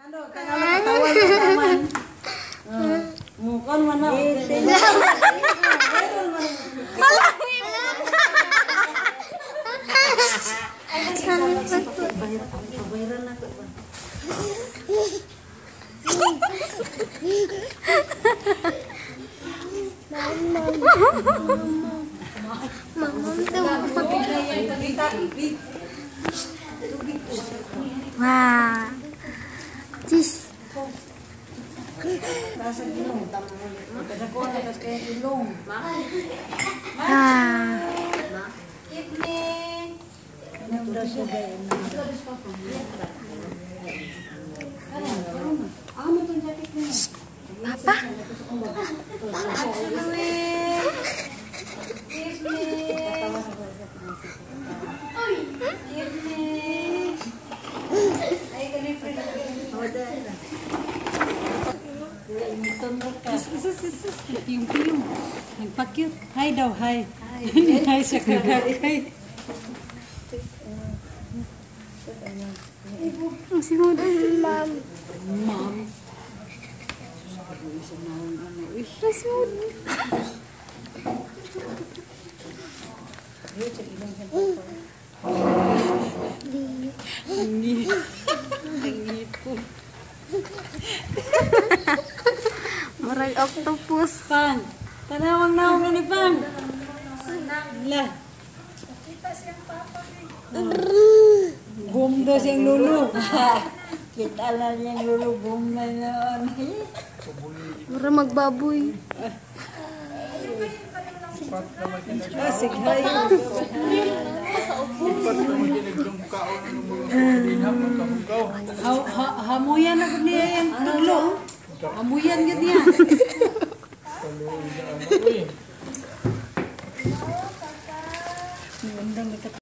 Ano, kanala katawan ko naman. Mukon man na. Malangin na. Pabayran na ko ba? Wah. Tis. Kasag ilong, tama mo. Magkadako na tas kaya ilong. Ah. Evening. Ano daw siya ba yun? Ano itong jacket niya? Papa? Piyong-piyong. Nagpa-cute. Hi daw, hi. Hi siya kagakay. Ang simod. Ma'am. Ma'am. Ang simod. Ang ngit po. Marag octopus. Pang, tanawang naong ni Pang. Lah. Boom daw siyang lulu. Kita lang yung lulu, boom na yun. Mura magbaboy. Sige, hay. Hamuyan na niya yung tulo. Hamuyan yun niya.